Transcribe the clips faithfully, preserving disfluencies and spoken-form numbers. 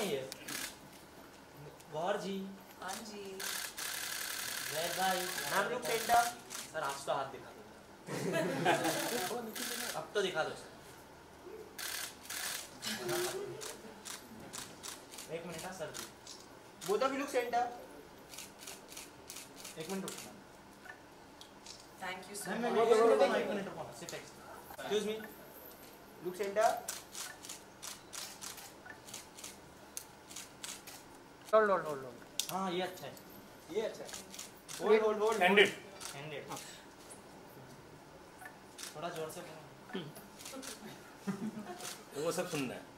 नहीं है। गौहर जी। हाँ जी। जैद भाई। नाम लुक सेंटर। सर आज तो हाथ दिखा दो। अब तो दिखा दो सर। एक मिनट हाँ sir. Both of you look center. एक मिनट रुकना। Thank you so ma'am much. एक मिनट रुकना। सिर्फ excuse me. Look center. Hold hold hold hold. हाँ ये अच्छा है। ये अच्छा है। Hold hold hold handed handed. थोड़ा जोर से बोलो। वो सब सुनना है।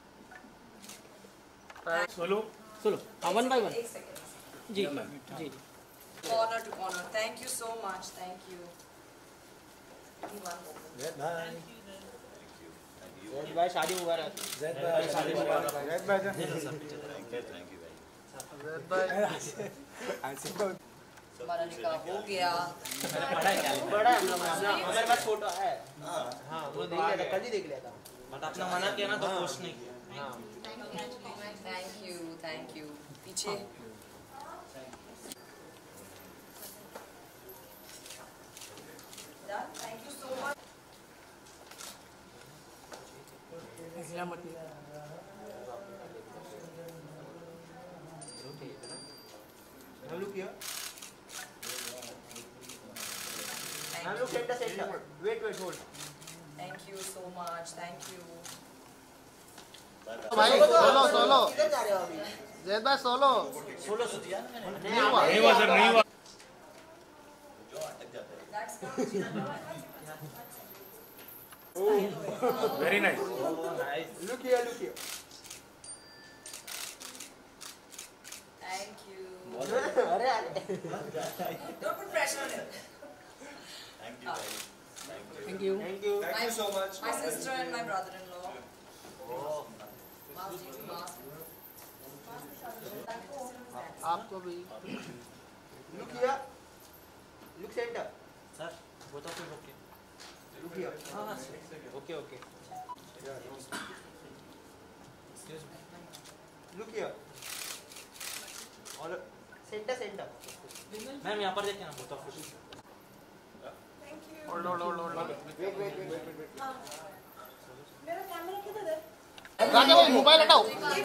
सोलो सोलो हाँ वन बाय वन। एक सेकंड। जी मैम जी जी। Honor to honor. Thank you so much. Thank you. One moment. Zaid भाई। जैद भाई शादी मुबारक। जैद भाई शादी मुबारक। जैद भाई। थैंक यू थैंक यू भाई। जैद भाई। हमारा निकाह हो गया। बड़ा है क्या? बड़ा है हम लोग हमारे पास फोटो है। हाँ हाँ वो देख लिया था कल ही देख लिया था। बट आपने मना किया ना तो पोस्ट नहीं किया। हाँ। Thank you. Thank you. पीछे। Done. Thank you so much. हम लोग किया। Thank हम you. लोग center center. Wait wait hold. Thank you so much. Thank you. भाई सोलो सोलो। किधर जा रहे हो अभी? जैद भाई सोलो। सोलो सो दिया ना मैंने। नहीं हुआ। नहीं हुआ सर नहीं हुआ। जो अटक जाता है। That's very nice. Look here look here. Thank you. अरे अरे। Don't put pressure on it. Thank you भाई thank you thank you thank you. Thank you so much. My sister and my brother-in-law. Master to master. आपको भी। Look here. Look center. Sir वो तो फिर okay. Look here. हाँ हाँ okay okay. Excuse me. Look here. और center center. Ma'am यहाँ पर देखिए ना वो तो फिर। Hold hold hold hold. Wait wait wait wait wait. मेरा कैमरा किधर है? राजा भाई मोबाइल हटाओ।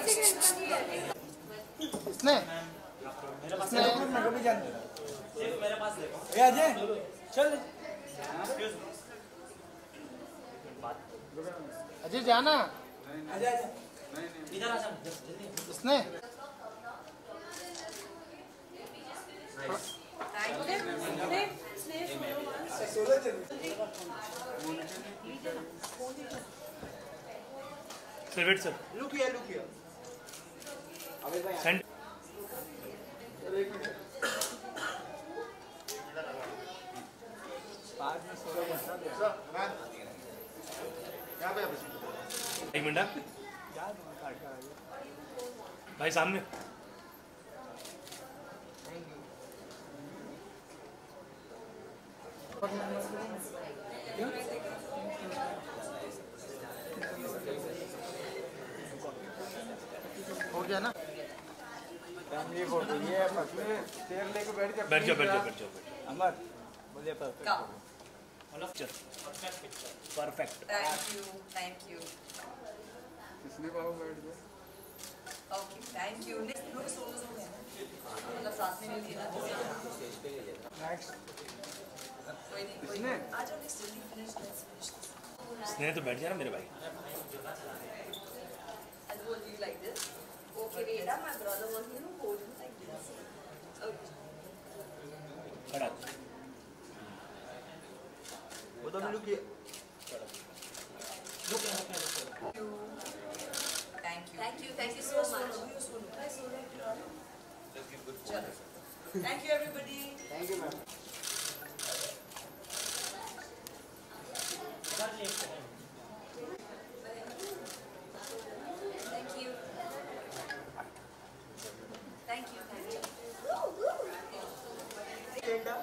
इसने मेरे पास इसने सिर्फ मेरे पास देखो। ए अजय चल। Excuse me. अजय जाना। अजय इधर आ जा जल्दी। इसने Thank you. सोलह चल। Sir wait sir. Look here look here. अबे भाई सेंड एक मिनट। बाद में सोलह बता दे। सर मैं यहाँ पे एक मिनट भाई सामने। हो गया ना। फैमिली फोटो ये पतले चेयर लेके बैठ जा। बैठ जाओ बैठ जाओ बैठ जाओ। अमर बोलिए perfect. Come. Perfect. Thank you. Thank you. किसने बाबू बैठ गया? Okay. Thank you. Next लोग सोलो सोलो हैं। मतलब साथ में नहीं लिया। नेक्स्ट कोई नहीं कोई नहीं। आज हम next जल्दी finish let's finish this. स्नेह तो बैठ जाना मेरे भाई। I'll hold you like this. Okay, Veda, my brother was you know hold you like this. Okay. खड़ा। वो तो लुक हियर। लुक यहाँ पे look. Thank you. Thank you, thank you so much. Chalo. Thank you everybody. Thank you ma'am. Thank you. Thank you, thank you. Center.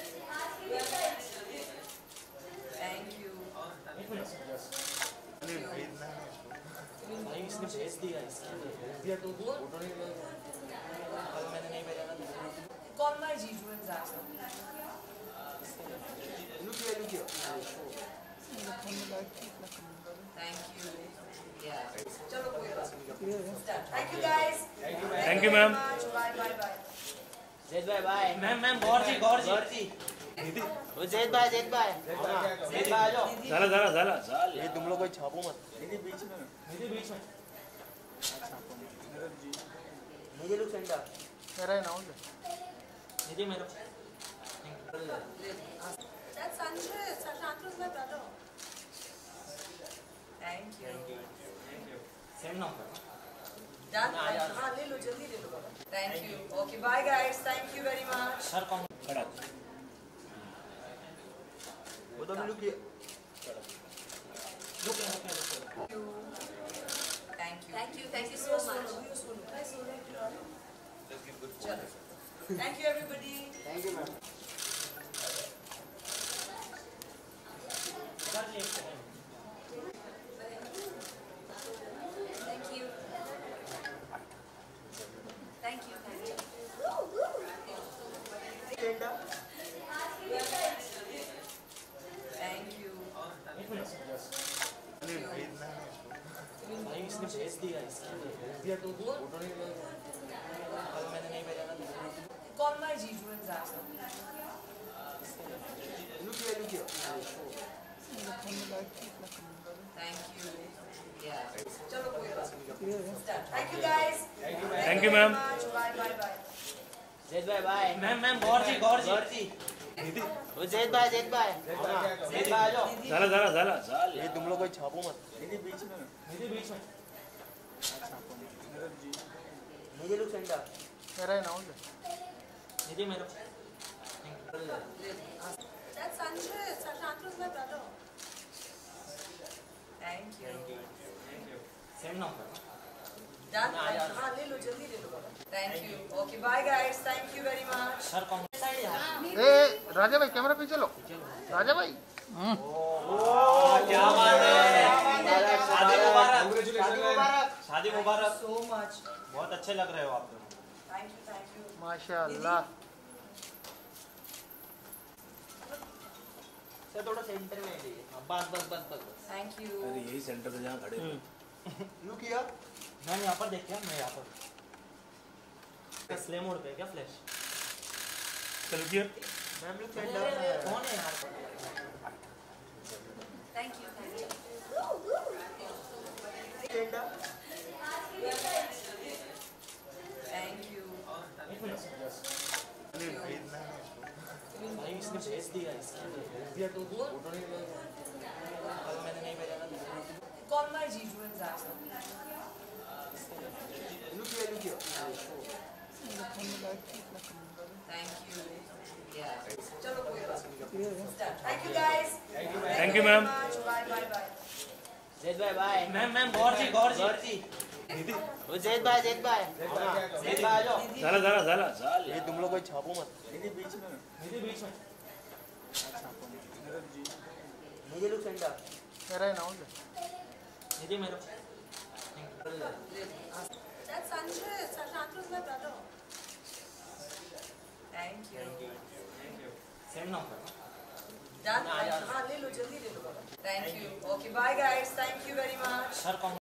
Thank you. भाई इसने भेज दिया इसके दिया तो फोटो नहीं लगा कल मैंने नहीं भेजा ना Call my Jeju and Zach. Thank you. Yeah. चलो कोई बात नहीं. Thank you guys. Thank you, ma'am. Bye bye bye. Zaid भाई bye ma'am ma'am Gaur ji Gaur ji Gaur ji वो जैद भाई जैद भाई जैद भाई आ जाओ झाला झाला झाला झाल ये तुम लोग कोई छापो मत दीदी बीच में मेरे बीच में छापो मुझे लोग सेंटर मेरा है ना हो दीदी मेरे That's Sanjay. Sanjay is my brother. Thank you. Thank you same number Done. हाँ ले लो जल्दी ले लो. Thank you. Okay bye guys. Thank you very much. Sir कौन खड़ा वो तो लुक ये look look Thank you. Thank you. Thank you, thank you so much. चलो. Thank you everybody. Thank you ma'am कर ले Thank you. Thank you, thank you. Thank you. एक minute भाई इसने भेज दिया इसके दिया तो फोटो नहीं लगा कल मैंने नहीं भेजा ना Call my Jeju and Zach. Thank you. Yeah. चलो कोई बात नहीं. Thank you guys. Thank you, ma'am. Bye bye bye. Zaid भाई bye ma'am ma'am Gaur ji Gaur ji Gaur ji वो जैद भाई जैद भाई जैद भाई आ जाओ झाला झाला झाला झाल ये तुम लोग कोई छापो मत दीदी बीच में मेरे बीच में छापो मुझे लोग सेंटर मेरा है ना हो दीदी मेरे That's Sanjay. Sanjay is my brother. Thank you. Thank you same number Done. हाँ ले लो जल्दी ले लो. Thank you. Okay bye guys. Thank you very much. Sir कौन साइड यार ए राजा भाई कैमरा पीछे लो राजा भाई क्या बात है शादी मुबारक शादी मुबारक शादी मुबारक So much. बहुत अच्छे लग रहे हो आप दोनों Thank you. Thank you. माशाल्लाह सर थोड़ा सेंटर में ले बस बस बस बस Thank you. अरे यही सेंटर पे जहाँ खड़े थे लुक किया मैं यहाँ पर देख क्या मैं यहाँ पर स्ले मोड पे क्या फ्लैश चल किया मैम लुक सेंटर कौन है यहाँ पर Thank you, thank you. Thank you. एक मिनट भाई इसने भेज दिया इसके दिया तो फोटो नहीं लगा कल मैंने नहीं भेजा ना Call my Jeju and Zach. Thank you. Yeah. चलो कोई बात नहीं. Thank you guys. Thank you, ma'am. Bye bye bye. Zaid भाई bye ma'am ma'am Gaur ji Gaur ji Gaur ji वो जैद भाई जैद भाई जैद भाई आ जाओ झाला झाला झाला झाल ये तुम लोग कोई छापो मत दीदी बीच में मेरे बीच में छापो मुझे लोग सेंटर मेरा है ना हो दीदी मेरे That's Sanjay. Sanjay is my brother. Thank you. Thank you same number Done. हाँ ले लो जल्दी ले लो. Thank you. Okay bye guys. Thank you very much. Sir कौन